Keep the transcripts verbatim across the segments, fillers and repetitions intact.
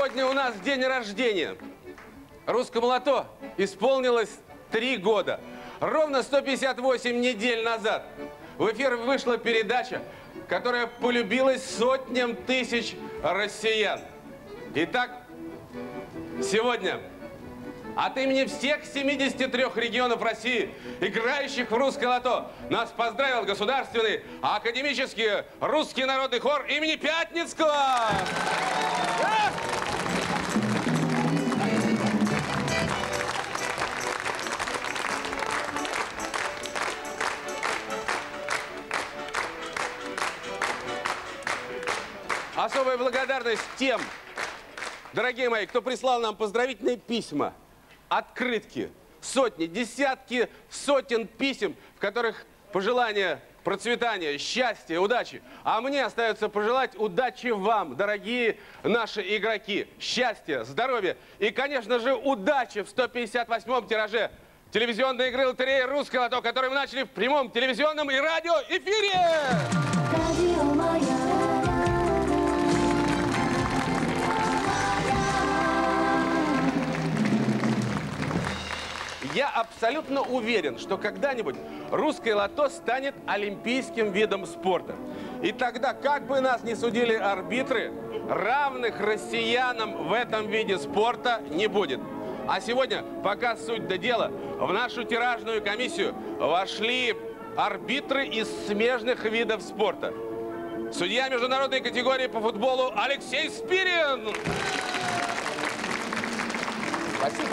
Сегодня у нас день рождения. Русскому лото исполнилось три года. Ровно сто пятьдесят восемь недель назад в эфир вышла передача, которая полюбилась сотням тысяч россиян. Итак, сегодня от имени всех семидесяти трёх регионов России, играющих в русское лото, нас поздравил Государственный академический русский народный хор имени Пятницкого. Особая благодарность тем, дорогие мои, кто прислал нам поздравительные письма, открытки, сотни, десятки сотен писем, в которых пожелания процветания, счастья, удачи. А мне остается пожелать удачи вам, дорогие наши игроки. Счастья, здоровья и, конечно же, удачи в сто пятьдесят восьмом тираже телевизионной игры лотереи «Русское лото», который мы начали в прямом телевизионном и радиоэфире. Я абсолютно уверен, что когда-нибудь русское лото станет олимпийским видом спорта. И тогда, как бы нас ни судили арбитры, равных россиянам в этом виде спорта не будет. А сегодня, пока суть до дела, в нашу тиражную комиссию вошли арбитры из смежных видов спорта. Судья международной категории по футболу Алексей Спирин. Спасибо.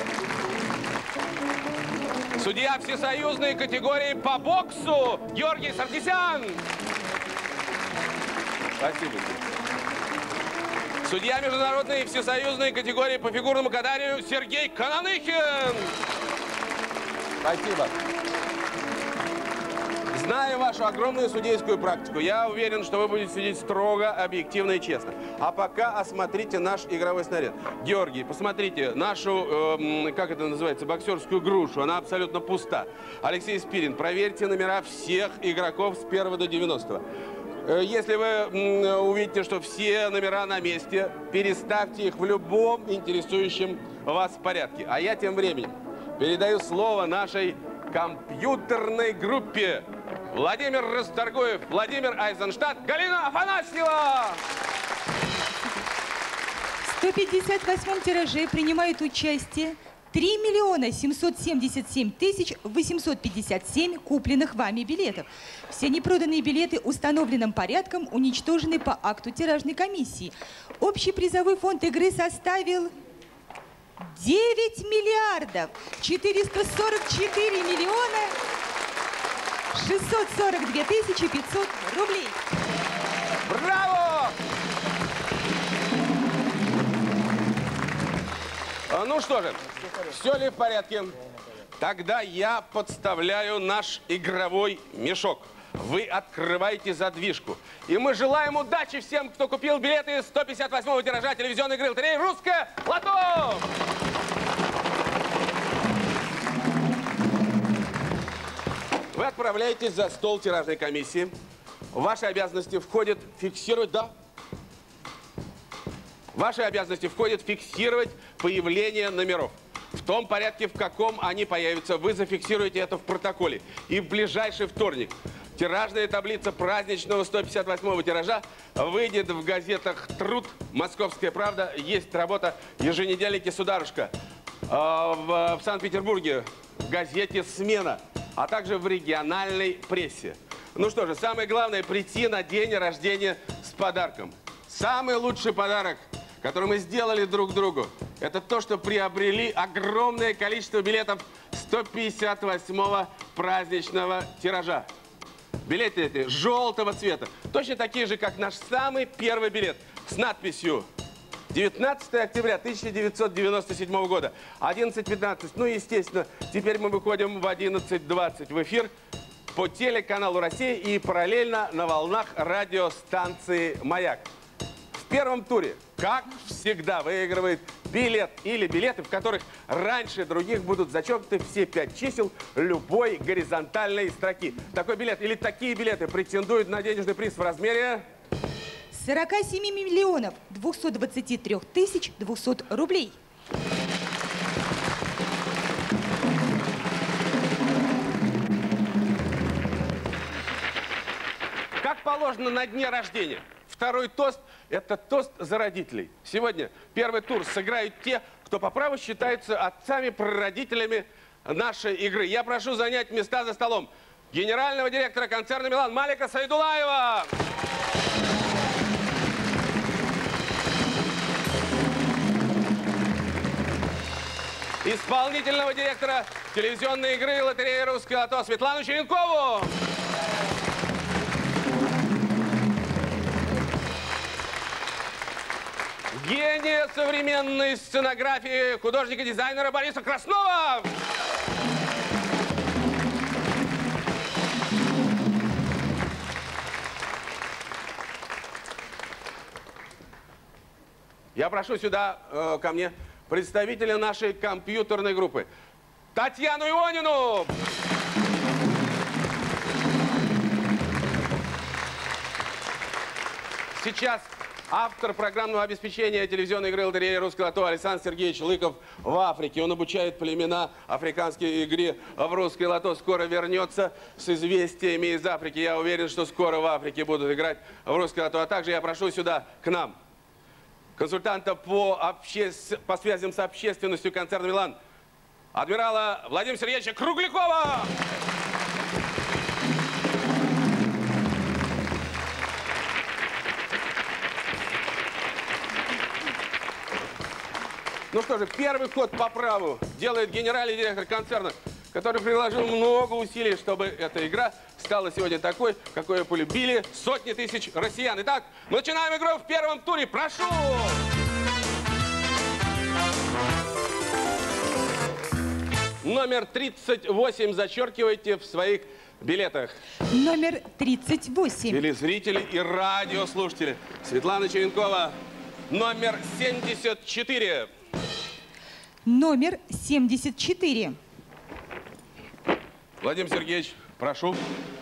Судья всесоюзной категории по боксу Георгий Саркисян. Спасибо. Судья международной всесоюзной категории по фигурному катанию Сергей Кононыхин. Спасибо. Зная вашу огромную судейскую практику, я уверен, что вы будете судить строго, объективно и честно. А пока осмотрите наш игровой снаряд. Георгий, посмотрите нашу, э, как это называется, боксерскую грушу. Она абсолютно пуста. Алексей Спирин, проверьте номера всех игроков с первого до девяностого. Если вы увидите, что все номера на месте, переставьте их в любом интересующем вас порядке. А я тем временем передаю слово нашей компьютерной группе. Владимир Расторгуев, Владимир Айзенштадт, Галина Афанасьева. В сто пятьдесят восьмом тираже принимают участие три миллиона семьсот семьдесят семь тысяч восемьсот пятьдесят семь купленных вами билетов. Все непроданные билеты установленным порядком уничтожены по акту тиражной комиссии. Общий призовой фонд игры составил девять миллиардов четыреста сорок четыре миллиона шестьсот сорок две тысячи пятьсот рублей. Браво! Ну что же, все ли в порядке? Тогда я подставляю наш игровой мешок. Вы открываете задвижку. И мы желаем удачи всем, кто купил билеты сто пятьдесят восьмого тиража телевизионной игры лотереи «Русское лото». Вы отправляетесь за стол тиражной комиссии. В ваши обязанности входит фиксировать, да? В ваши обязанности входит фиксировать появление номеров. В том порядке, в каком они появятся, вы зафиксируете это в протоколе. И в ближайший вторник тиражная таблица праздничного сто пятьдесят восьмого тиража выйдет в газетах «Труд», «Московская правда», «Есть работа», еженедельнике «Сударушка», в Санкт-Петербурге в газете «Смена», а также в региональной прессе. Ну что же, самое главное – прийти на день рождения с подарком. Самый лучший подарок, который мы сделали друг другу, это то, что приобрели огромное количество билетов сто пятьдесят восьмого праздничного тиража. Билеты эти желтого цвета, точно такие же, как наш самый первый билет, с надписью девятнадцатое октября тысяча девятьсот девяносто седьмого года, одиннадцать пятнадцать. Ну, естественно, теперь мы выходим в одиннадцать двадцать в эфир по телеканалу «Россия» и параллельно на волнах радиостанции «Маяк». В первом туре, как всегда, выигрывает билет или билеты, в которых раньше других будут зачеркнуты все пять чисел любой горизонтальной строки. Такой билет или такие билеты претендуют на денежный приз в размере сорока семи миллионов двухсот двадцати трёх тысяч двухсот рублей. Как положено на дне рождения. Второй тост – это тост за родителей. Сегодня первый тур сыграют те, кто по праву считаются отцами-прародителями нашей игры. Я прошу занять места за столом генерального директора концерна «Милан» Малика Сайдулаева. Исполнительного директора телевизионной игры лотереи «Русское лото» Светлану Черенкову. Гения современной сценографии, художника-дизайнера Бориса Краснова. Я прошу сюда, э, ко мне, представителя нашей компьютерной группы Татьяну Ионину. Сейчас автор программного обеспечения телевизионной игры лотереи «Русское лото» Александр Сергеевич Лыков в Африке. Он обучает племена африканской игре в «Русское лото». Скоро вернется с известиями из Африки. Я уверен, что скоро в Африке будут играть в «Русское лото». А также я прошу сюда к нам консультанта по, обще... по связям с общественностью концерна «Милан» адмирала Владимира Сергеевича Круглякова. Ну что же, первый ход по праву делает генеральный директор концерна, который приложил много усилий, чтобы эта игра стала сегодня такой, какой ее полюбили сотни тысяч россиян. Итак, начинаем игру в первом туре. Прошу! Номер тридцать восемь зачеркивайте в своих билетах. Номер тридцать восемь. Телезрители и радиослушатели. Светлана Черенкова. Номер семьдесят четыре. Номер семьдесят четыре. Владимир Сергеевич, прошу.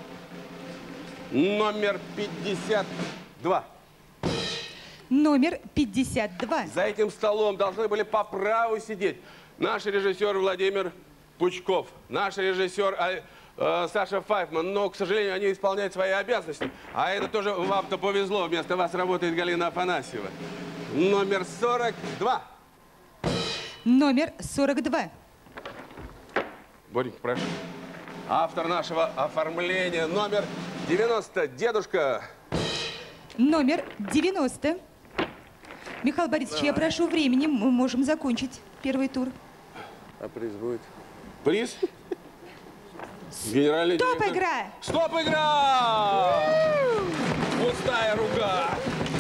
Номер пятьдесят два. Номер пятьдесят два. За этим столом должны были по праву сидеть наш режиссер Владимир Пучков, наш режиссер э, э, Саша Файфман. Но, к сожалению, они исполняют свои обязанности. А это тоже вам-то повезло. Вместо вас работает Галина Афанасьева. Номер сорок два. Номер сорок два. Боренька, прошу. Автор нашего оформления. Номер девяносто. Дедушка. Номер девяносто. Михаил Борисович, я прошу времени. Мы можем закончить первый тур. А приз будет? Приз? Генеральный Стоп, директор. игра! Стоп, игра! Пустая рука!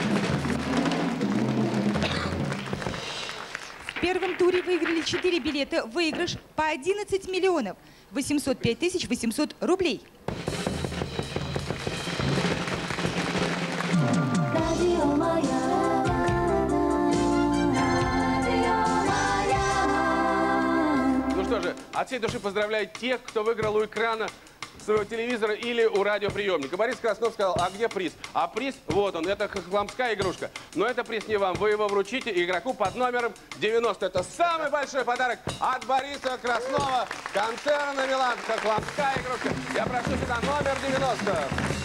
В первом туре выиграли четыре билета. Выигрыш по одиннадцать миллионов восемьсот пять тысяч восемьсот рублей. Ну что же, от всей души поздравляю тех, кто выиграл у экрана своего телевизора или у радиоприемника. Борис Краснов сказал, а где приз? А приз, вот он, это хохломская игрушка. Но это приз не вам, вы его вручите игроку под номером девяносто. Это самый большой подарок от Бориса Краснова, концерна «Милан». Хохломская игрушка. Я прошу сюда номер девяносто.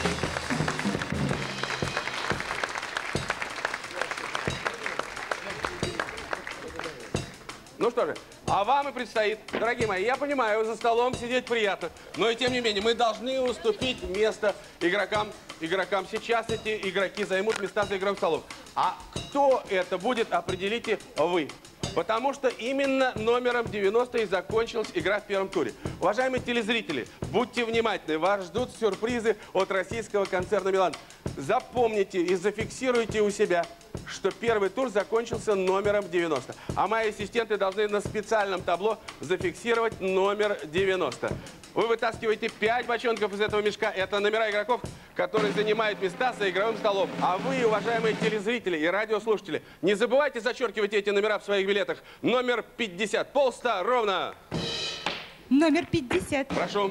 Ну что же, а вам и предстоит, дорогие мои, я понимаю, за столом сидеть приятно, но и тем не менее мы должны уступить место игрокам. Игрокам сейчас эти игроки займут места за игровым столом. А кто это будет, определите вы. Потому что именно номером девяносто и закончилась игра в первом туре. Уважаемые телезрители, будьте внимательны, вас ждут сюрпризы от российского концерна «Милан». Запомните и зафиксируйте у себя, что первый тур закончился номером девяносто. А мои ассистенты должны на специальном табло зафиксировать номер девяносто. Вы вытаскиваете пять бочонков из этого мешка. Это номера игроков, которые занимают места за игровым столом. А вы, уважаемые телезрители и радиослушатели, не забывайте зачеркивать эти номера в своих билетах. Номер пятьдесят. Полста ровно. Номер пятьдесят. Прошу.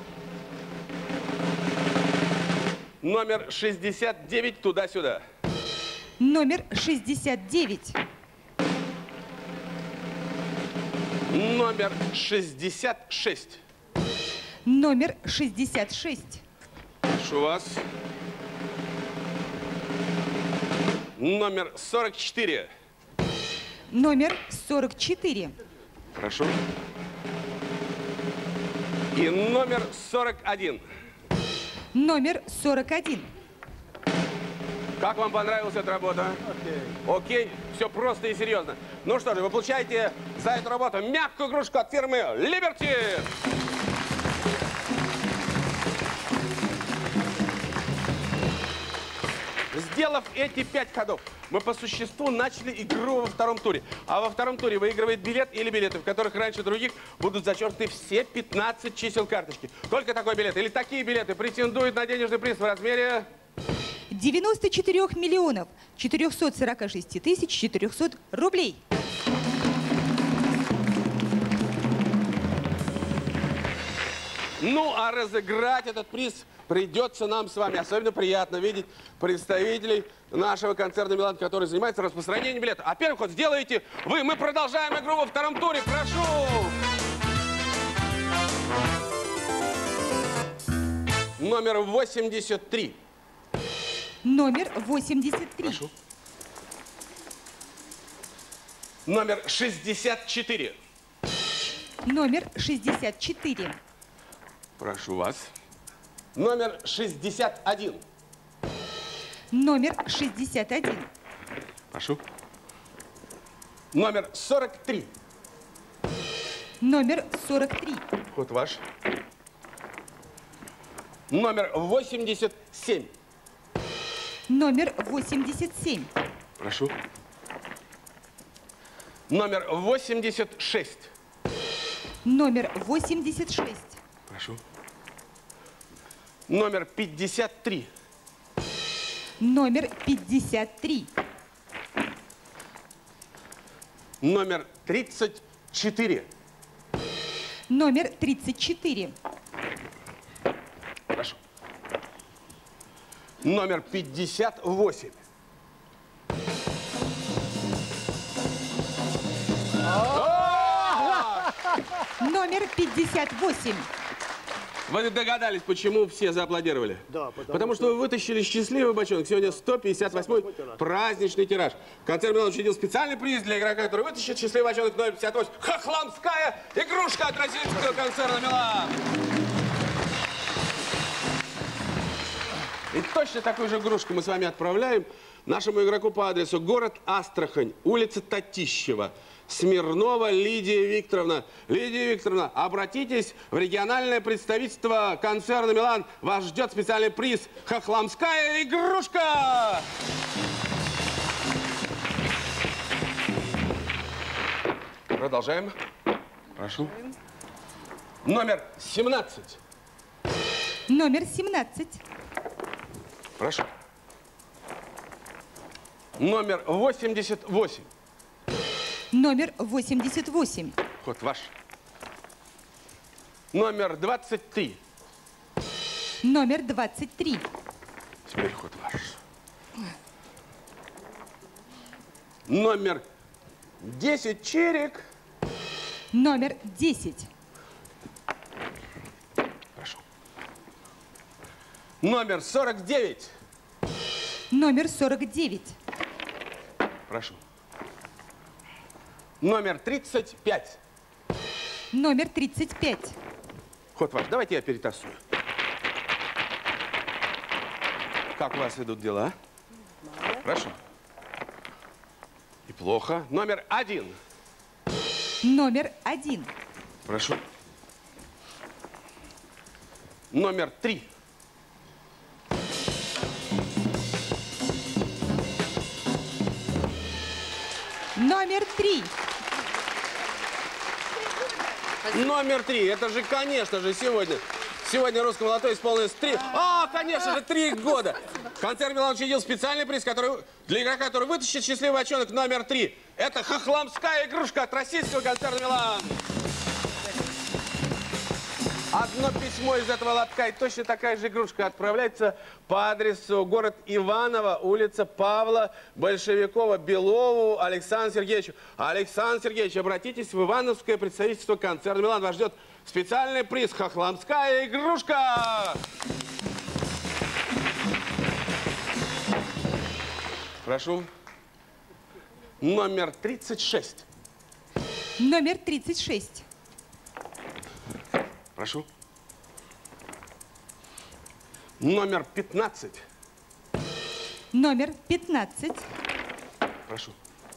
Номер шестьдесят девять. Туда-сюда. Номер шестьдесят девять. Номер шестьдесят шесть. Номер шестьдесят шесть. Прошу вас. Номер сорок четыре. Номер сорок четыре. Прошу. И номер сорок один. Номер сорок один. Как вам понравилась эта работа? Окей. Окей. Все просто и серьезно. Ну что же, вы получаете за эту работу мягкую игрушку от фирмы Liberty. Сделав эти пять ходов, мы по существу начали игру во втором туре. А во втором туре выигрывает билет или билеты, в которых раньше других будут зачеркнуты все пятнадцать чисел карточки. Только такой билет или такие билеты претендуют на денежный приз в размере... девяносто четыре миллионов четыреста сорок шесть тысяч четыреста рублей. Ну, а разыграть этот приз придется нам с вами. Особенно приятно видеть представителей нашего концерна «Милан», который занимается распространением билетов. А первый ход сделаете вы. Мы продолжаем игру во втором туре. Прошу! Номер восемьдесят три. Номер восемьдесят три. Прошу. Номер шестьдесят четыре. Номер шестьдесят четыре. Прошу вас. Номер шестьдесят один. Номер шестьдесят один. Прошу. Номер сорок три. Номер сорок три. Ход ваш. Номер восемьдесят семь. Номер восемьдесят семь. Прошу. Номер восемьдесят шесть. Номер восемьдесят шесть. Прошу. Номер пятьдесят три. Номер пятьдесят три. Номер тридцать четыре. Номер тридцать четыре. Прошу. Номер пятьдесят восемь. Номер пятьдесят восемь. Вы догадались, почему все зааплодировали? Да, потому, потому что... что вы вытащили счастливый бочонок. Сегодня сто пятьдесят восьмой праздничный тираж. Концерн «Милан» учредил специальный приз для игрока, который вытащит счастливый бочонок номер пятьдесят восемь. Хохламская игрушка от российского концерна «Милан». И точно такую же игрушку мы с вами отправляем нашему игроку по адресу город Астрахань, улица Татищева. Смирнова Лидия Викторовна. Лидия Викторовна, обратитесь в региональное представительство концерна «Милан». Вас ждет специальный приз «Хохламская игрушка». Продолжаем. Прошу. Номер семнадцать. Номер семнадцать. Прошу. Номер восемьдесят восемь. Номер восемьдесят восемь. Ход ваш. Номер двадцать три. Номер двадцать три. Теперь ход ваш. Номер десять чирик. Номер десять. Прошу. Номер сорок девять. Номер сорок девять. Прошу. Номер тридцать пять. Номер тридцать пять. Ход ваш. Давайте я перетасую. Как у вас идут дела? Прошу. И плохо. Номер один. Номер один. Прошу. Номер три. Номер три. Номер три. Это же, конечно же, сегодня. Сегодня русскому лото исполнилось три. А, конечно же, три года. Концерн «Милан» учредил специальный приз, который для игрока, который вытащит счастливый бочонок номер три. Это хохламская игрушка от российского концерна «Милан». Одно письмо из этого лотка и точно такая же игрушка отправляется по адресу город Иваново, улица Павла Большевикова, Белову Александру Сергеевичу. Александр Сергеевич, обратитесь в Ивановское представительство концерна «Милан». Вас ждет специальный приз «Хохламская игрушка». Прошу. Номер тридцать шесть. Номер тридцать шесть. Прошу. Номер пятнадцать. Номер пятнадцать. Прошу.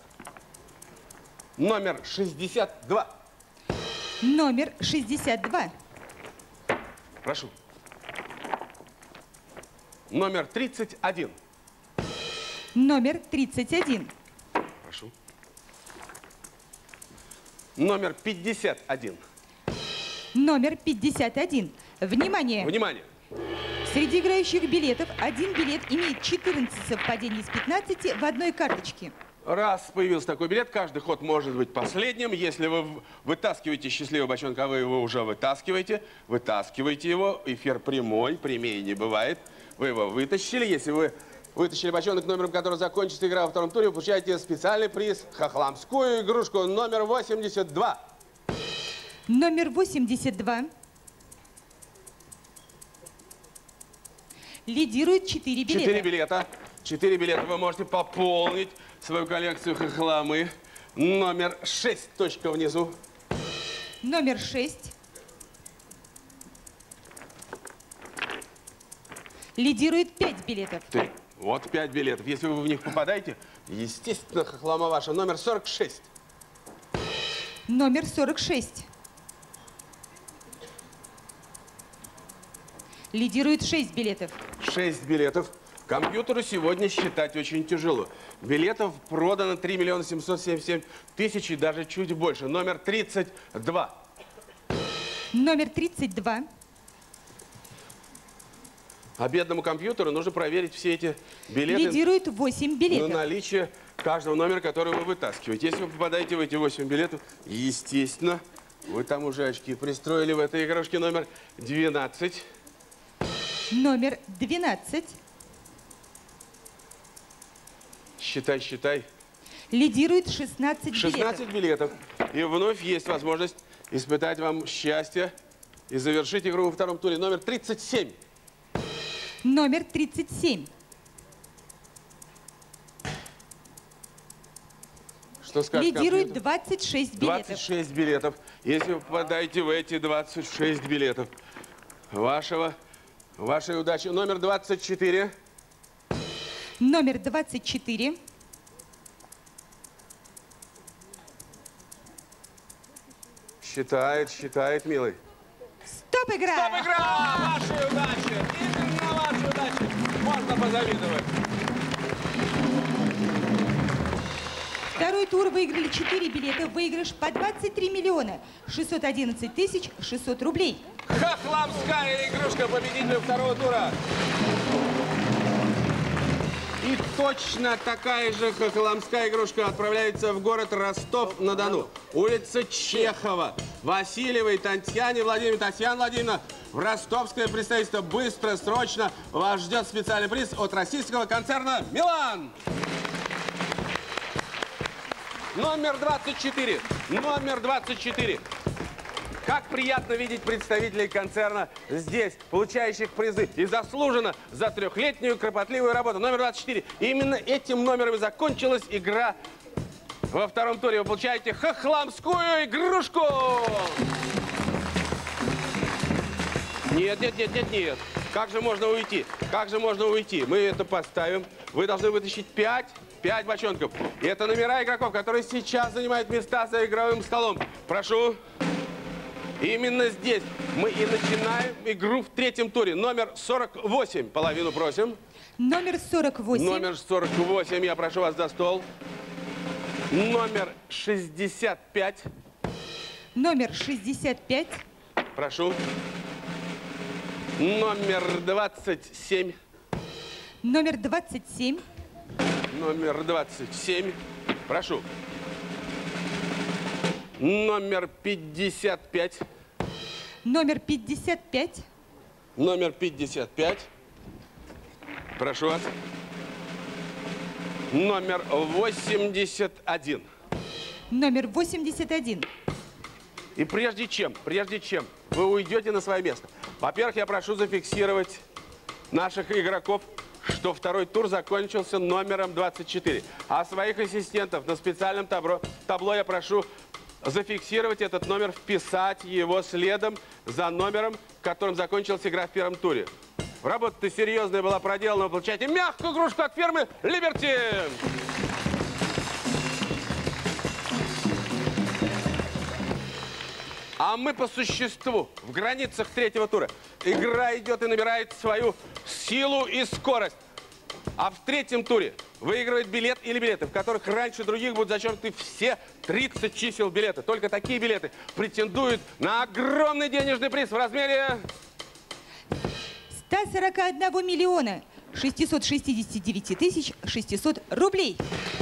Номер шестьдесят два. Номер шестьдесят два. Прошу. Номер тридцать один. Номер тридцать один. Прошу. Номер пятьдесят один. Номер пятьдесят один. Внимание! Внимание! Среди играющих билетов один билет имеет четырнадцать совпадений из пятнадцати в одной карточке. Раз появился такой билет, каждый ход может быть последним. Если вы вытаскиваете счастливого бочонка, а вы его уже вытаскиваете, вытаскиваете его. Эфир прямой, прямее не бывает. Вы его вытащили. Если вы вытащили бочонок, номером которого закончится игра во втором туре, вы получаете специальный приз — хохламскую игрушку номер восемьдесят два. Номер восемьдесят два. Лидирует четыре билета. Четыре билета. Четыре билета. Вы можете пополнить свою коллекцию хохламы. Номер шесть. Точка внизу. Номер шесть. Лидирует пять билетов. Ты. Вот пять билетов. Если вы в них попадаете, естественно, хохлама ваша. Номер сорок шесть. Номер сорок шесть. Лидирует шесть билетов. Шесть билетов. Компьютеру сегодня считать очень тяжело. Билетов продано три миллиона семьсот семьдесят семь тысяч и даже чуть больше. Номер тридцать два. Номер тридцать два. А бедному компьютеру нужно проверить все эти билеты. Лидирует восемь билетов. На наличие каждого номера, который вы вытаскиваете. Если вы попадаете в эти восемь билетов, естественно, вы там уже очки пристроили в этой игрушке. Номер двенадцать. Номер двенадцать. Считай, считай. Лидирует шестнадцать, шестнадцать билетов. И вновь есть возможность испытать вам счастье и завершить игру во втором туре. Номер тридцать семь. Номер тридцать семь. Что скажет Лидирует компьютер? двадцать шесть билетов. двадцать шесть билетов. Если вы попадаете в эти двадцать шесть билетов, вашего, вашей удачи. Номер двадцать четыре. Номер двадцать четыре. Считает, считает, милый. Стоп, игра! Стоп, игра! Вашей удачи! Именно вашей удачи! Можно позавидовать. Второй тур выиграли четыре билета. Выигрыш по двадцать три миллиона шестьсот одиннадцать тысяч шестьсот рублей. Хохламская игрушка победителя второго тура. И точно такая же хохламская игрушка отправляется в город Ростов-на-Дону. Улица Чехова. Васильевой Татьяне Владимировне. Татьяна Владимировна, в ростовское представительство быстро, срочно вас ждет специальный приз от российского концерна «Милан». Номер двадцать четыре. Номер двадцать четыре. Как приятно видеть представителей концерна здесь, получающих призы. И заслуженно за трехлетнюю кропотливую работу. Номер двадцать четыре. И именно этим номером и закончилась игра во втором туре. Вы получаете хохламскую игрушку. Нет, нет, нет, нет, нет. Как же можно уйти? Как же можно уйти? Мы это поставим. Вы должны вытащить пять, пять бочонков. И это номера игроков, которые сейчас занимают места за игровым столом. Прошу. Именно здесь мы и начинаем игру в третьем туре. Номер сорок восемь. Половину просим. Номер сорок восемь. Номер сорок восемь. Я прошу вас за стол. Номер шестьдесят пять. Номер шестьдесят пять. Прошу. Номер двадцать семь. Номер двадцать семь. Номер двадцать семь. Прошу. Номер пятьдесят пять. Номер пятьдесят пять. Номер пятьдесят пять. Прошу вас. Номер восемьдесят один. Номер восемьдесят один. И прежде чем, прежде чем вы уйдете на свое место, во-первых, я прошу зафиксировать наших игроков, что второй тур закончился номером двадцать четыре. А своих ассистентов на специальном табло, табло я прошу зафиксировать этот номер, вписать его следом за номером, которым закончилась игра в первом туре. Работа-то серьезная была проделана. Вы получаете мягкую игрушку от фирмы Liberty. А мы по существу, в границах третьего тура. Игра идет и набирает свою силу и скорость. А в третьем туре выигрывает билет или билеты, в которых раньше других будут зачеркнуты все тридцать чисел билета. Только такие билеты претендуют на огромный денежный приз в размере ста сорока одного миллиона шестисот шестидесяти девяти тысяч шестисот рублей.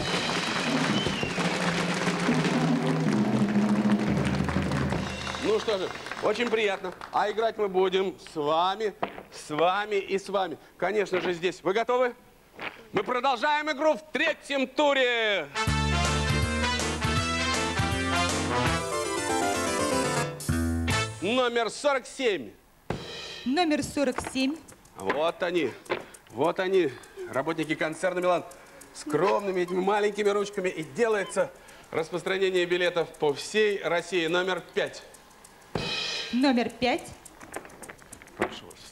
Ну что же, очень приятно. А играть мы будем с вами, с вами и с вами. Конечно же, здесь. Вы готовы? Мы продолжаем игру в третьем туре. Номер сорок семь. Номер сорок семь. Вот они, вот они, работники концерна «Милан», скромными этими маленькими ручками, и делается распространение билетов по всей России. Номер пять. Номер пять. Прошу вас.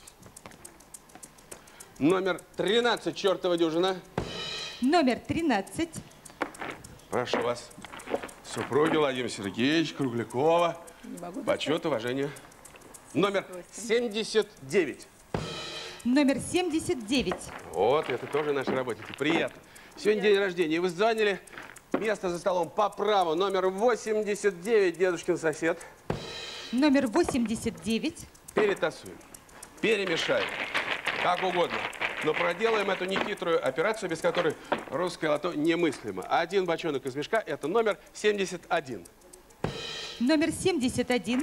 Номер тринадцать, чертова дюжина. Номер тринадцать. Прошу вас. Супруги Владимира Сергеевича Круглякова. Почет, уважение. Номер семьдесят девять. Номер семьдесят девять. Вот, это тоже наши работники. Приятно. Сегодня день рождения. И вы заняли место за столом по праву. Номер восемьдесят девять, дедушкин сосед. Номер восемьдесят девять. Перетасуем, перемешаем, как угодно. Но проделаем эту нехитрую операцию, без которой русское лото немыслимо. Один бочонок из мешка – это номер семьдесят один. Номер семьдесят один.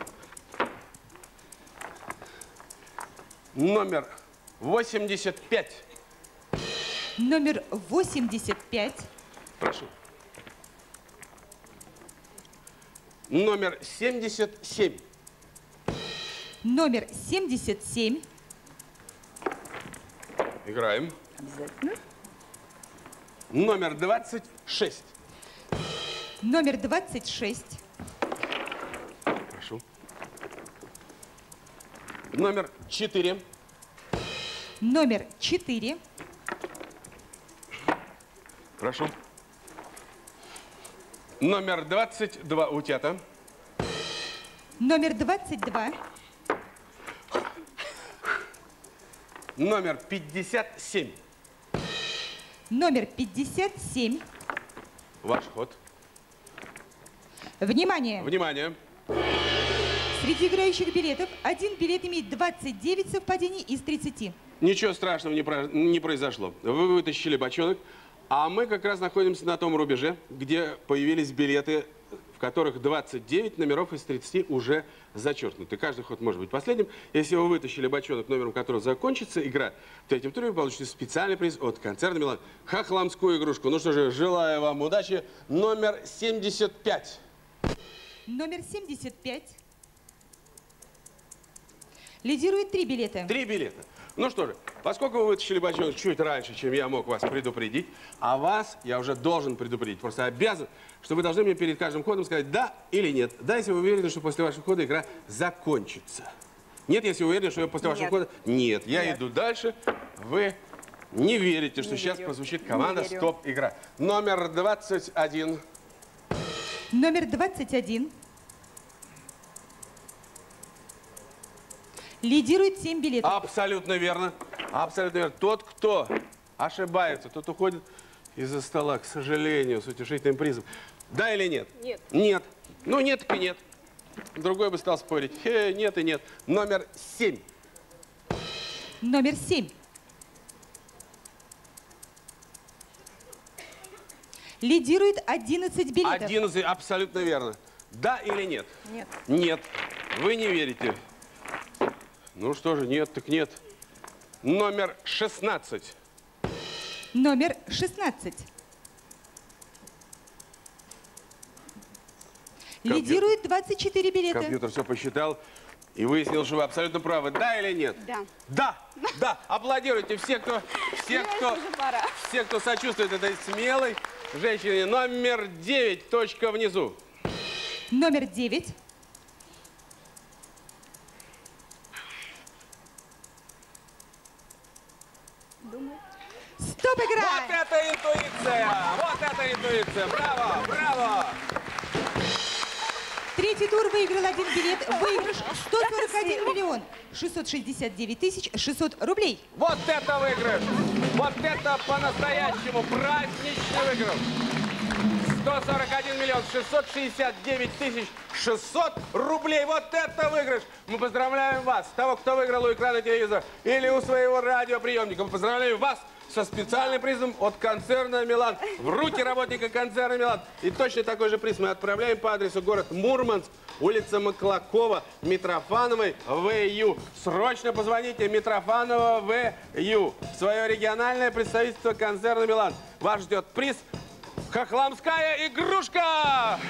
Номер восемьдесят пять. Номер восемьдесят пять. Прошу. Номер семьдесят семь. Номер семьдесят семь. Играем. Обязательно. Номер двадцать шесть. Номер двадцать шесть. Прошу. Номер четыре. Номер четыре. Прошу. Номер двадцать два, утята. Номер двадцать два. Номер пятьдесят семь. Номер пятьдесят семь. Ваш ход. Внимание! Внимание. Среди играющих билетов один билет имеет двадцать девять совпадений из тридцати. Ничего страшного не, про- не произошло. Вы вытащили бочонок, а мы как раз находимся на том рубеже, где появились билеты, в которых двадцать девять номеров из тридцати уже зачеркнуты. Каждый ход может быть последним. Если вы вытащили бочонок, номером которого закончится игра, в третьем туре вы получите специальный приз от концерна «Милан» – хохламскую игрушку. Ну что же, желаю вам удачи. Номер семьдесят пять. Номер семьдесят пять. Лидирует три билета. Три билета. Ну что же, поскольку вы вытащили бочонок чуть раньше, чем я мог вас предупредить, а вас я уже должен предупредить, просто обязан, что вы должны мне перед каждым ходом сказать «да» или «нет». Да, если вы уверены, что после вашего хода игра закончится. Нет, если вы уверены, что я после вашего Нет. хода... Нет, я Нет. иду дальше. Вы не верите, что Не сейчас верю. прозвучит Не команда верю. «Стоп-игра». Номер двадцать один. Номер двадцать один. Лидирует семь билетов. Абсолютно верно. Абсолютно верно. Тот, кто ошибается, тот уходит из-за стола, к сожалению, с утешительным призом. Да или нет? Нет. Нет. Ну, нет так и нет. Другой бы стал спорить. Хе, нет и нет. Номер семь. Номер семь. Лидирует одиннадцать билетов. Одиннадцать. Абсолютно верно. Да или нет? Нет. Нет. Вы не верите. Ну что же, нет, так нет. Номер шестнадцать. Номер шестнадцать. Компью... Лидирует двадцать четыре билета. Компьютер все посчитал и выяснил, что вы абсолютно правы. Да или нет? Да. Да, да. Аплодируйте все, кто, все, кто, все, кто сочувствует этой смелой женщине. Номер девять, точка внизу. Номер девять. Думаю. Стоп, игра! Вот это интуиция! Вот это интуиция! Браво! Браво! Третий тур выиграл один билет. Выигрыш сто сорок один миллион шестьсот шестьдесят девять тысяч шестьсот рублей. Вот это выигрыш! Вот это по-настоящему праздничный выигрыш! сто сорок один миллион шестьсот шестьдесят девять тысяч шестьсот рублей. Вот это выигрыш! Мы поздравляем вас, того, кто выиграл у экрана телевизора или у своего радиоприемника. Мы поздравляем вас со специальным призом от концерна «Милан» в руки работника концерна «Милан». И точно такой же приз мы отправляем по адресу город Мурманск, улица Маклакова, Митрофановой, ВЮ. Срочно позвоните Митрофанова, ВЮ. Свое региональное представительство концерна «Милан». Вас ждет приз «Хохламская игрушка».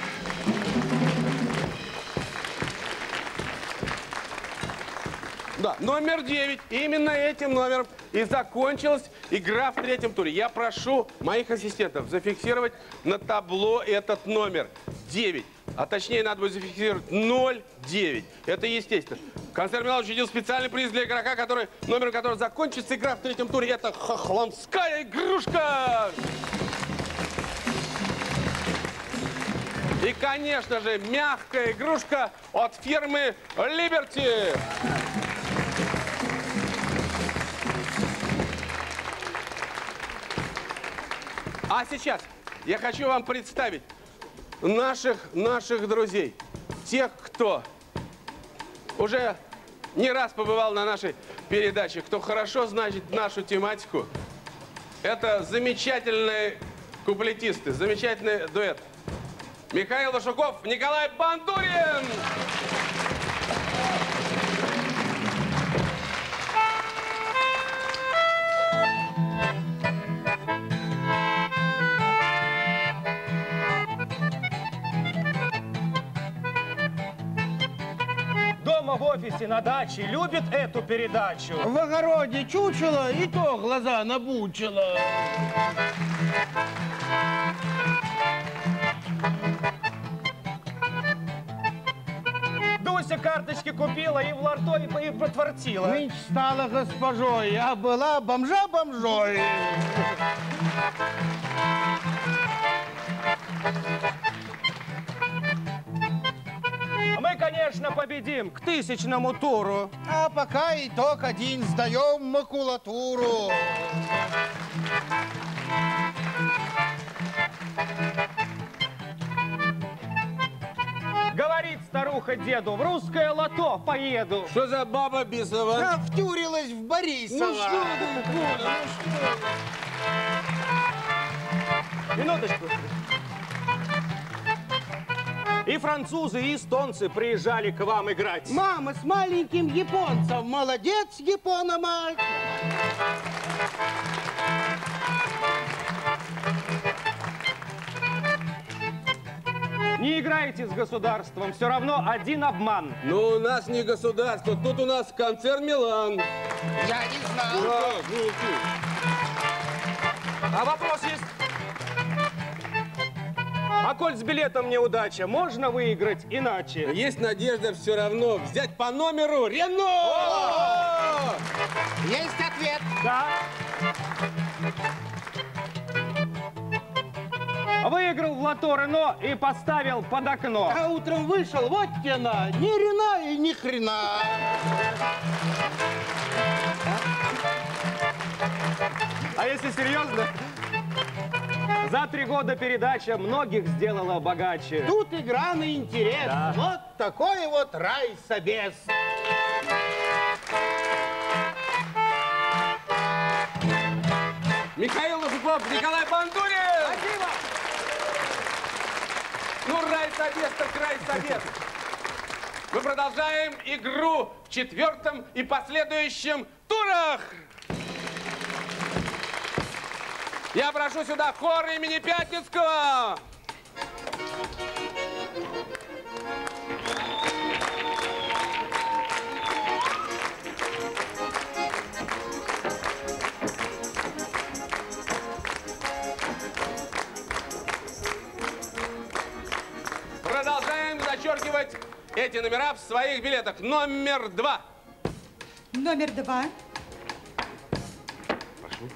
Да, номер девять. Именно этим номером и закончилась игра в третьем туре. Я прошу моих ассистентов зафиксировать на табло этот номер девять. А точнее, надо будет зафиксировать ноль девять. Это естественно. Концерн «Милан» учредил специальный приз для игрока, который, номер которого закончится игра в третьем туре. Это «Хохламская игрушка». И, конечно же, мягкая игрушка от фирмы «Либерти». А сейчас я хочу вам представить наших, наших друзей. Тех, кто уже не раз побывал на нашей передаче, кто хорошо знает нашу тематику. Это замечательные куплетисты, замечательный дуэт. Михаил Вашуков, Николай Бандурин! Дома, в офисе, на даче любит эту передачу. В огороде чучело, и то глаза набучило. Дуся карточки купила и в лартове и протвортила. Нынче стала госпожой, а была бомжа-бомжой. Мы, конечно, победим к тысячному туру. А пока итог один, сдаем макулатуру. Говорит старуха деду, в русское лото поеду. Что за баба бисова? А втюрилась в Борисова. Ну что ты, Коля, ну что? Минуточку. И французы, и эстонцы приезжали к вам играть. Мама с маленьким японцем. Молодец, Япона-мать. Не играйте с государством, все равно один обман. Ну, у нас не государство, тут у нас концерн «Милан». Я не знал. Да, ну, А вопрос есть? А коль с билетом неудача, можно выиграть иначе? есть надежда все равно взять по номеру Рено! Есть ответ. Да. Выиграл в лото Рено и поставил под окно. А утром вышел, вот тена, ни рена и ни хрена. А если серьезно? За три года передача многих сделала богаче. Тут игра на интерес. Да. Вот такой вот рай-собес. Михаил Вашуков, Николай Бандурин! Спасибо! Ну, рай-собес, так рай-собес. Мы продолжаем игру в четвертом и последующем турах. Я прошу сюда хор имени Пятницкого. Продолжаем зачеркивать эти номера в своих билетах. Номер два. Номер два. Прошу.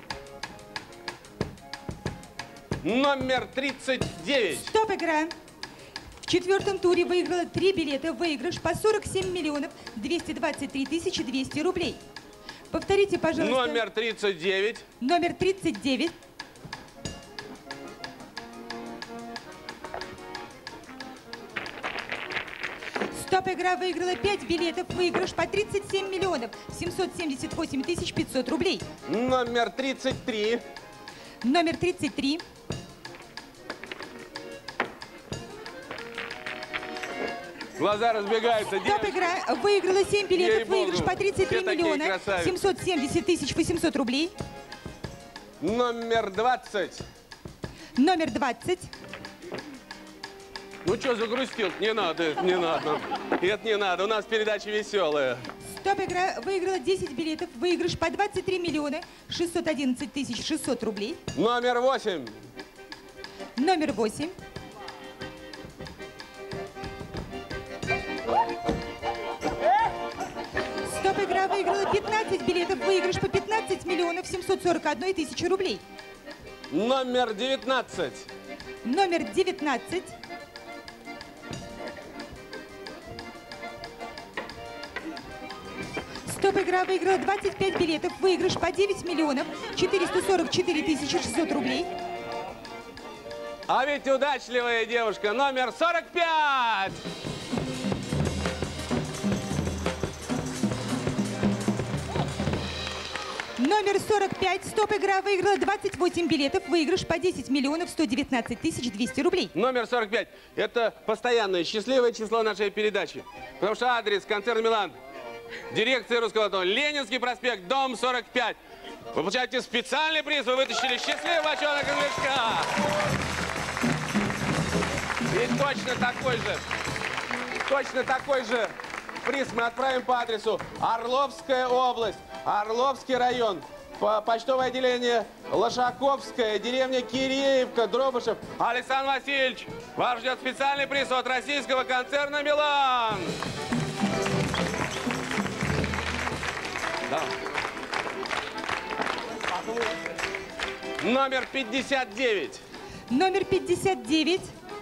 Номер тридцать девять. Стоп, игра. В четвертом туре выиграла три билета в выигрыш по сорок семь миллионов двести двадцать три тысячи двести рублей. Повторите, пожалуйста. Номер тридцать девять. Номер тридцать девять. Стоп, игра выиграла пять билетов в выигрыш по тридцать семь миллионов семьсот семьдесят восемь тысяч пятьсот рублей. Номер тридцать три. Номер тридцать три. Глаза разбегаются. Стоп, игра выиграла семь билетов в выигрыш по тридцать три Все такие миллиона красавицы. семьсот семьдесят тысяч восемьсот рублей. Номер двадцать. Номер двадцать. Ну что загрустил? Не надо, это не надо. Это не надо, у нас передача веселая. Стоп, игра выиграла десять билетов в выигрыш по двадцать три миллиона шестьсот одиннадцать тысяч шестьсот рублей. Номер восемь. Номер восемь. Стоп, игра выиграла пятнадцать билетов в выигрыш по пятнадцать миллионов семьсот сорок одна тысяча рублей. Номер девятнадцать. Номер девятнадцать. Стоп, игра выиграла двадцать пять билетов в выигрыш по девять миллионов четыреста сорок четыре тысячи шестьсот рублей. А ведь удачливая девушка. Номер сорок пять. Номер сорок пять. Стоп, игра выиграла двадцать восемь билетов в выигрыш по десять миллионов сто девятнадцать тысяч двести рублей. Номер сорок пять. Это постоянное счастливое число нашей передачи. Потому что адрес концерна «Милан». Дирекция Русского лото. Ленинский проспект, дом сорок пять. Вы получаете специальный приз. Вы вытащили счастливый бочонок коньячка. И точно такой же, точно такой же приз мы отправим по адресу Орловская область, Орловский район, по почтовое отделение Лошаковская, деревня Киреевка, Дробышев. Александр Васильевич, вас ждет специальный приз от российского концерна «Милан». Да. Номер пятьдесят девять. Номер пятьдесят девять.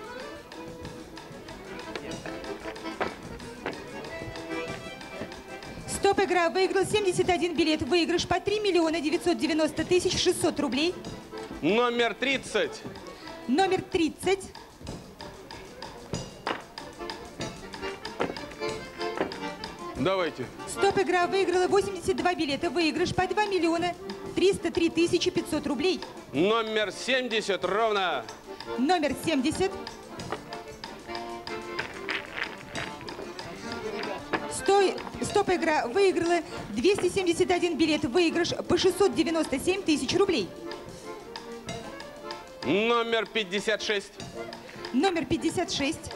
Стоп, игра выиграл семьдесят один билет в выигрыш по три миллиона девятьсот девяносто тысяч шестьсот рублей. Номер тридцать. Номер тридцать. Давайте. Стоп, игра выиграла восемьдесят два билета в выигрыш по два миллиона триста три тысячи пятьсот рублей. Номер семьдесят ровно. Номер семьдесят. Стой, стоп, игра выиграла двести семьдесят один билет в выигрыш по шестьсот девяносто семь тысяч рублей. Номер пятьдесят шесть. Номер пятьдесят шесть.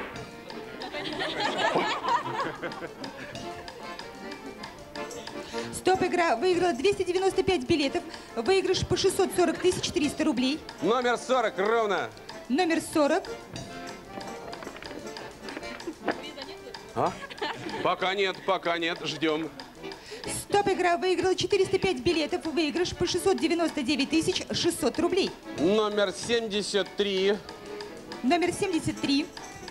Стоп, игра выиграла двести девяносто пять билетов в выигрыш по шестьсот сорок тысяч триста рублей. Номер сорок ровно. Номер сорок. А? Пока нет, пока нет, ждем. Стоп, игра выиграла четыреста пять билетов в выигрыш по шестьсот девяносто девять тысяч шестьсот рублей. Номер семьдесят три. Номер семьдесят три.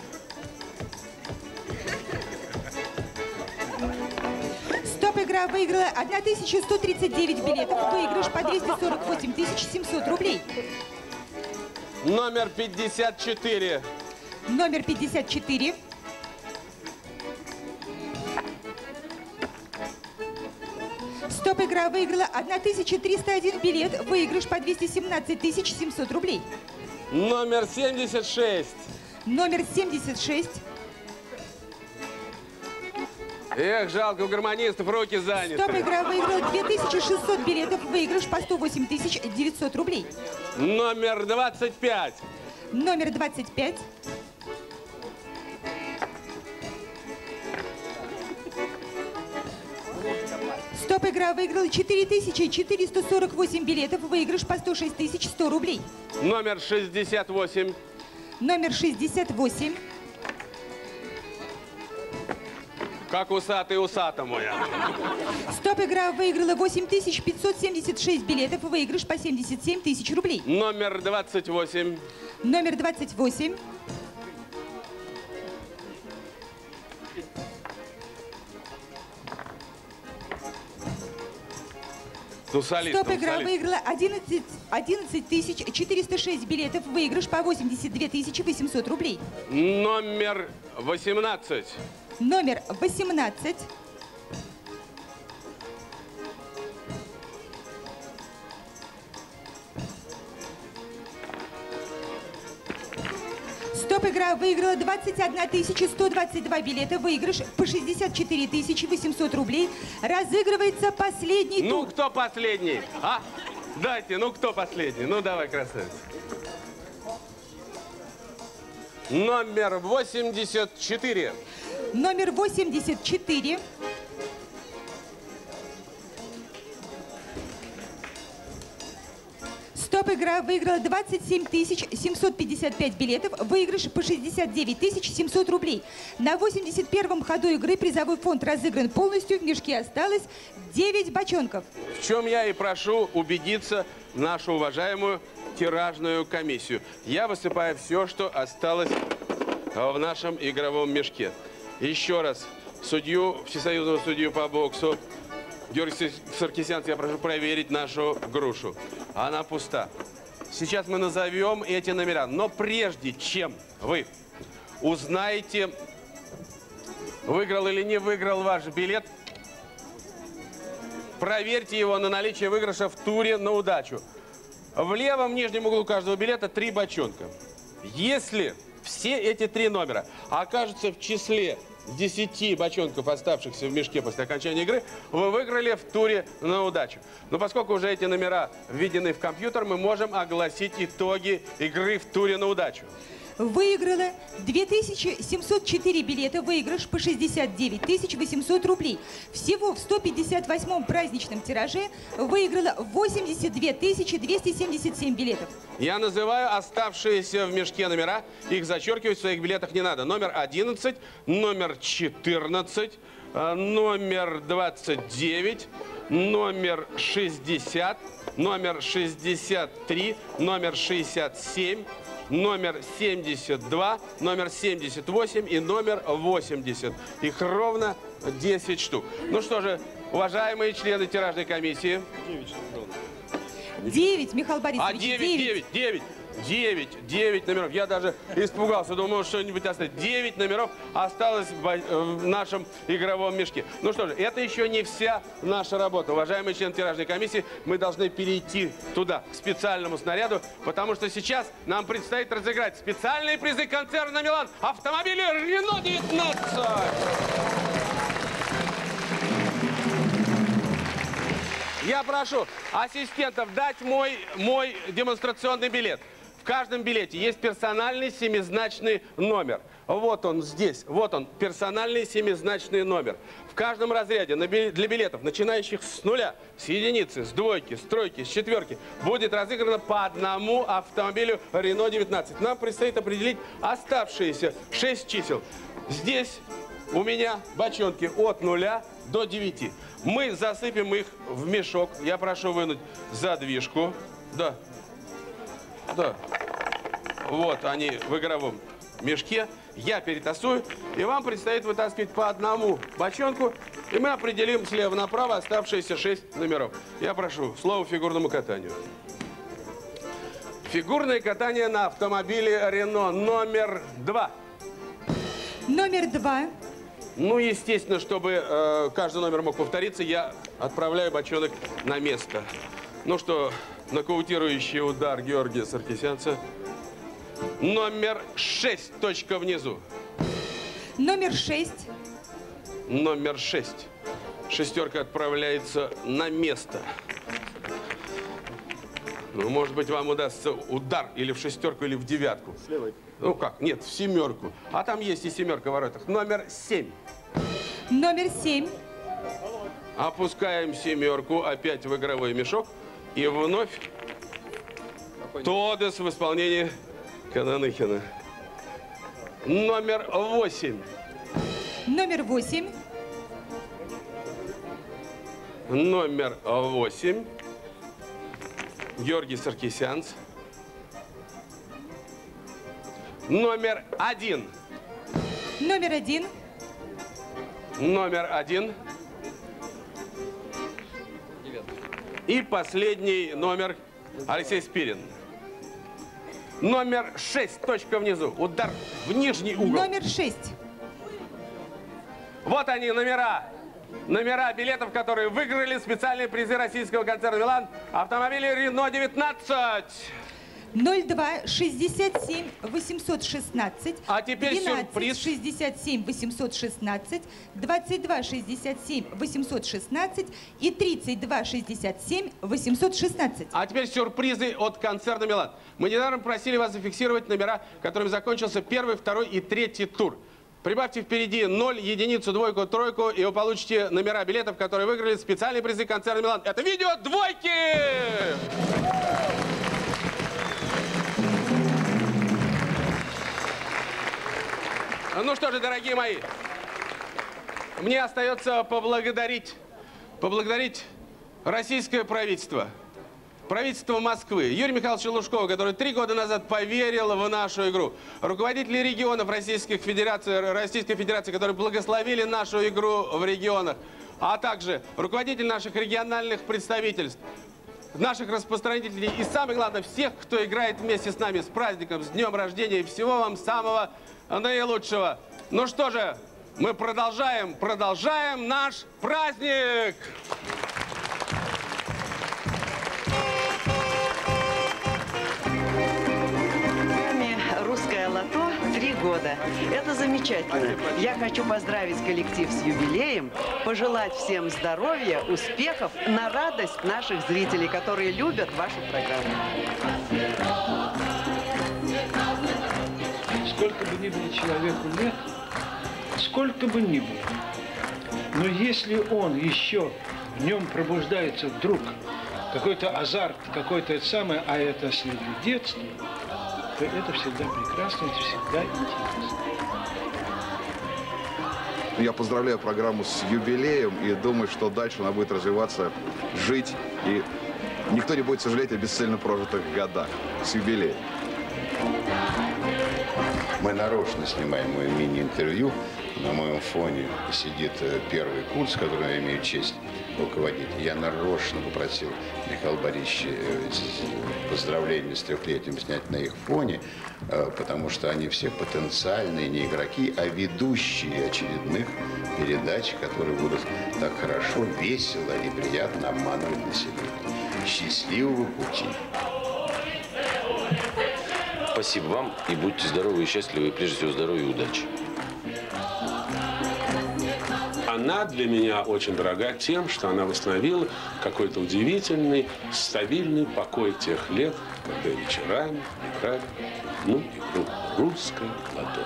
Стоп, игра выиграла тысяча сто тридцать девять билетов в выигрыш по двести сорок восемь тысяч семьсот рублей. Номер пятьдесят четыре. Номер пятьдесят четыре. Стоп, игра выиграла тысяча триста один билет в выигрыш по двести семнадцать тысяч семьсот рублей. Номер семьдесят шесть. Номер семьдесят шесть. Эх, жалко, у гармонистов руки заняты. Стоп, игра выиграла две тысячи шестьсот билетов, выигрыш по сто восемь тысяч девятьсот рублей. Номер двадцать пять. Номер двадцать пять. Стоп, игра выиграла четыре тысячи четыреста сорок восемь билетов, выигрыш по сто шесть тысяч сто рублей. Номер шестьдесят восемь. Номер шестьдесят восемь. Как усатый усатому я. Стоп, игра выиграла восемь тысяч пятьсот семьдесят шесть билетов, выигрыш по семьдесят семь тысяч рублей. Номер двадцать восемь. Номер двадцать восемь. Ну, солист, Стоп, там, игра солист. выиграла одиннадцать, одиннадцать тысяч четыреста шесть билетов, выигрыш по восемьдесят две тысячи восемьсот рублей. Номер восемнадцать. Номер восемнадцать. Стоп, игра выиграла двадцать одна тысяча сто двадцать два билета, выигрыш по шестьдесят четыре тысячи восемьсот рублей. Разыгрывается последний Ну, тур. кто последний? А? Дайте, ну, кто последний? Ну, давай, красавец. Номер восемьдесят четыре. Номер восемьдесят четыре. Стоп, игра выиграла двадцать семь тысяч семьсот пятьдесят пять билетов, выигрыш по шестьдесят девять тысяч семьсот рублей. На восемьдесят первом ходу игры призовой фонд разыгран полностью, в мешке осталось девять бочонков. В чем я и прошу убедиться нашу уважаемую тиражную комиссию. Я высыпаю все, что осталось в нашем игровом мешке. Еще раз, судью, всесоюзного судью по боксу Георгий Саркисян, я прошу проверить нашу грушу. Она пуста. Сейчас мы назовем эти номера. Но прежде чем вы узнаете, выиграл или не выиграл ваш билет, проверьте его на наличие выигрыша в туре на удачу. В левом нижнем углу каждого билета три бочонка. Если все эти три номера окажутся в числе десяти бочонков, оставшихся в мешке после окончания игры, вы выиграли в туре на удачу. Но поскольку уже эти номера введены в компьютер, мы можем огласить итоги игры в туре на удачу. Выиграла две тысячи семьсот четыре билета, выигрыш по шестьдесят девять тысяч восемьсот рублей. Всего в сто пятьдесят восьмом праздничном тираже выиграла восемьдесят две тысячи двести семьдесят семь билетов. Я называю оставшиеся в мешке номера. Их зачеркивать в своих билетах не надо. Номер одиннадцать, номер четырнадцать, номер двадцать девять, номер шестьдесят, номер шестьдесят три, номер шестьдесят семь, номер семьдесят два, номер семьдесят восемь и номер восемьдесят. Их ровно десять штук. Ну что же, уважаемые члены тиражной комиссии. девять, Михаил Борисович, А, девять, девять, девять, девять, девять номеров. Я даже испугался, думал, что-нибудь осталось. девять номеров осталось в нашем игровом мешке. Ну что же, это еще не вся наша работа. Уважаемые члены тиражной комиссии, мы должны перейти туда, к специальному снаряду, потому что сейчас нам предстоит разыграть специальные призы концерна «Милан» автомобили Рено девятнадцать. Я прошу ассистентов дать мой, мой демонстрационный билет. В каждом билете есть персональный семизначный номер. Вот он здесь, вот он, персональный семизначный номер. В каждом разряде для билетов, начинающих с нуля, с единицы, с двойки, с тройки, с четверки, будет разыграно по одному автомобилю Рено девятнадцать. Нам предстоит определить оставшиеся шесть чисел. Здесь у меня бочонки от нуля до девяти. Мы засыпем их в мешок. Я прошу вынуть задвижку. Да. Да. Вот они в игровом мешке. Я перетасую. И вам предстоит вытаскивать по одному бочонку. И мы определим слева направо оставшиеся шесть номеров. Я прошу, слово фигурному катанию. Фигурное катание на автомобиле Рено номер два. Номер два. Ну, естественно, чтобы э, каждый номер мог повториться, я отправляю бочонок на место. Ну что, нокаутирующий удар Георгия Саркисянца. Номер шесть, точка внизу. Номер шесть. номер шесть. Шестерка отправляется на место. Ну, может быть, вам удастся удар или в шестерку, или в девятку. Слева. Ну как? Нет, в семерку. А там есть и семерка в воротах. Номер семь. Номер семь. Опускаем семерку опять в игровой мешок. И вновь Тодес в исполнении Кананыхина. Номер восемь. Номер восемь. Номер восемь. Георгий Саркисянц. Номер один. Номер один. Номер один. И последний номер Алексей Спирин. Номер шесть. Точка внизу. Удар в нижний угол. Номер шесть. Вот они, номера. Номера билетов, которые выиграли специальные призы российского концерна «Милан». Автомобили Рено девятнадцать. ноль два шестьдесят семь восемьсот шестнадцать. А теперь двенадцать сюрприз. шестьдесят семь восемьсот шестнадцать, двадцать два шестьдесят семь восемьсот шестнадцать и тридцать два шестьдесят семь восемьсот шестнадцать. А теперь сюрпризы от концерна «Милан». Мы недавно просили вас зафиксировать номера, которыми закончился первый, второй и третий тур. Прибавьте впереди ноль, единицу, двойку, тройку, и вы получите номера билетов, которые выиграли специальные призы концерна «Милан». Это видео двойки! Ну что же, дорогие мои, мне остается поблагодарить, поблагодарить российское правительство, правительство Москвы, Юрия Михайловича Лужкова, который три года назад поверил в нашу игру, руководителей регионов Российских Федераций, Российской Федерации, которые благословили нашу игру в регионах, а также руководителей наших региональных представительств, наших распространителей и, самое главное, всех, кто играет вместе с нами. С праздником, с днем рождения и всего вам самого наилучшего. Ну что же, мы продолжаем, продолжаем наш праздник! Русское лото три года. Это замечательно. Я хочу поздравить коллектив с юбилеем, пожелать всем здоровья, успехов, на радость наших зрителей, которые любят вашу программу. Сколько бы ни было человеку лет, сколько бы ни было, но если он еще, в нем пробуждается вдруг какой-то азарт, какой-то это самое, а это следы детства, то это всегда прекрасно, это всегда интересно. Я поздравляю программу с юбилеем и думаю, что дальше она будет развиваться, жить, и никто не будет сожалеть о бесцельно прожитых годах. С юбилеем. Мы нарочно снимаем мое мини-интервью. На моем фоне сидит первый курс, который я имею честь руководить. Я нарочно попросил Михаила Борисовича поздравления с трехлетием снять на их фоне, потому что они все потенциальные не игроки, а ведущие очередных передач, которые будут так хорошо, весело и приятно обманывать население. Счастливого пути! Спасибо вам и будьте здоровы и счастливы, и прежде всего здоровья и удачи. Она для меня очень дорога тем, что она восстановила какой-то удивительный, стабильный покой тех лет, когда вечерами играли одну игру «Русское лото».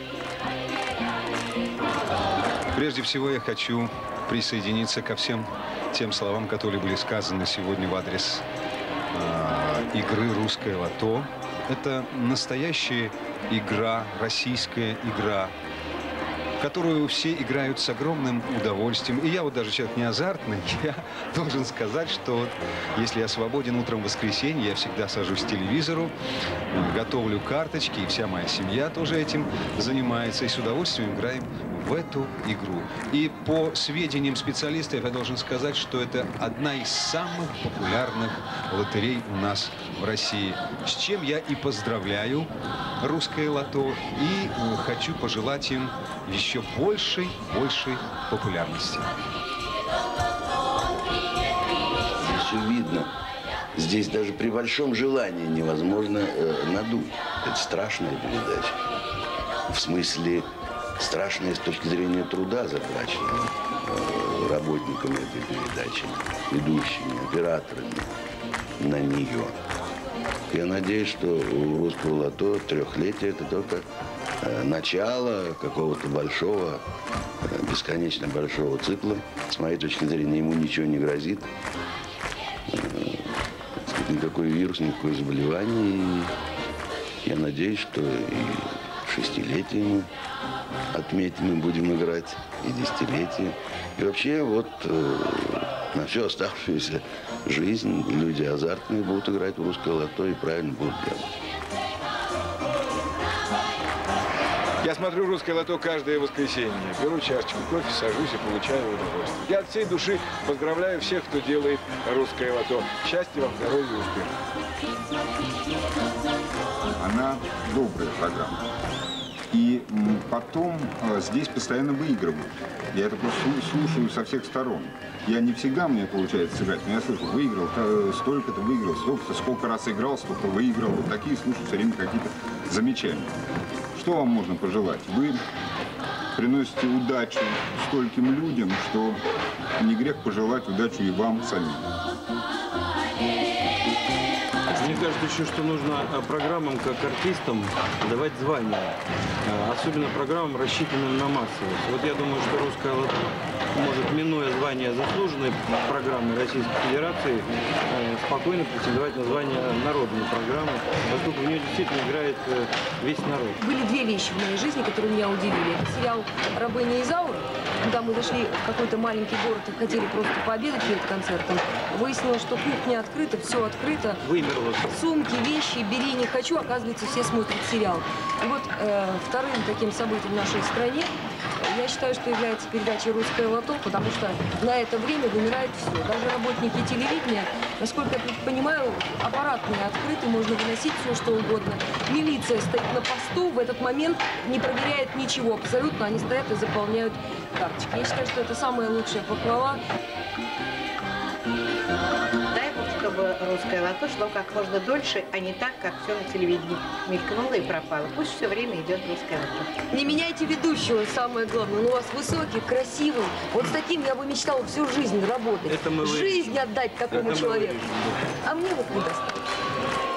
Прежде всего я хочу присоединиться ко всем тем словам, которые были сказаны сегодня в адрес э, игры «Русское лото». Это настоящая игра, российская игра, которую все играют с огромным удовольствием. И я вот даже человек не азартный, я должен сказать, что если я свободен утром в воскресенье, я всегда сажусь к телевизору, готовлю карточки, и вся моя семья тоже этим занимается, и с удовольствием играем в эту игру. И по сведениям специалистов я должен сказать, что это одна из самых популярных лотерей у нас в России. С чем я и поздравляю «Русское лото» и э, хочу пожелать им еще большей, большей популярности. Здесь все видно. Здесь даже при большом желании невозможно э, надуть. Это страшная передача. В смысле страшная с точки зрения труда задача э, работниками этой передачи, ведущими, операторами на нее. Я надеюсь, что у русского лото трехлетие – это только э, начало какого-то большого, э, бесконечно большого цикла. С моей точки зрения, ему ничего не грозит. Э, никакой вирус, никакое заболевание. И я надеюсь, что и шестилетие мы отметим и будем играть, и десятилетие. И вообще вот э, на всю оставшуюся жизнь люди азартные будут играть в русское лото и правильно будут делать. Я смотрю «Русское лото» каждое воскресенье. Беру чашечку кофе, сажусь и получаю удовольствие. Я от всей души поздравляю всех, кто делает «Русское лото». Счастья вам, здоровья и успехов. Она добрая программа. И потом э, здесь постоянно выигрывают. Я это просто слушаю со всех сторон. Я не всегда мне получается сыграть, но я слышу, выиграл столько-то, выиграл столько-то, сколько раз играл, столько выиграл. Вот такие слушаю все время какие-то замечания. Что вам можно пожелать? Вы приносите удачу стольким людям, что не грех пожелать удачу и вам самим. Мне кажется еще, что нужно программам, как артистам, давать звания. Особенно программам, рассчитанным на массовость. Вот я думаю, что «Русское лото» может, минуя звание заслуженной программы Российской Федерации, спокойно претендовать на звание народной программы, поскольку в нее действительно играет весь народ. Были две вещи в моей жизни, которые меня удивили. Это сериал «Рабыня Изаура», когда мы зашли в какой-то маленький город и хотели просто пообедать перед концертом. Выяснилось, что кухня открыта, все открыто. Вымерло. Сумки, вещи, бери, не хочу. Оказывается, все смотрят сериал. И вот э, вторым таким событием в нашей стране, я считаю, что является передача «Русское лото», потому что на это время вымирает все. Даже работники телевидения, насколько я понимаю, аппаратные открыты, можно выносить все, что угодно. Милиция стоит на посту, в этот момент не проверяет ничего абсолютно, они стоят и заполняют карточки. Я считаю, что это самая лучшая похвала. Дай Бог, чтобы «Русское лото» шло как можно дольше, а не так, как все на телевидении мелькнуло и пропало. Пусть все время идет «Русское лото». Не меняйте ведущего, самое главное. Он у вас высокий, красивый. Вот с таким я бы мечтала всю жизнь работать. Это мы Жизнь вырежем. отдать такому Это человеку. вырежем. А мне вот не достаточно.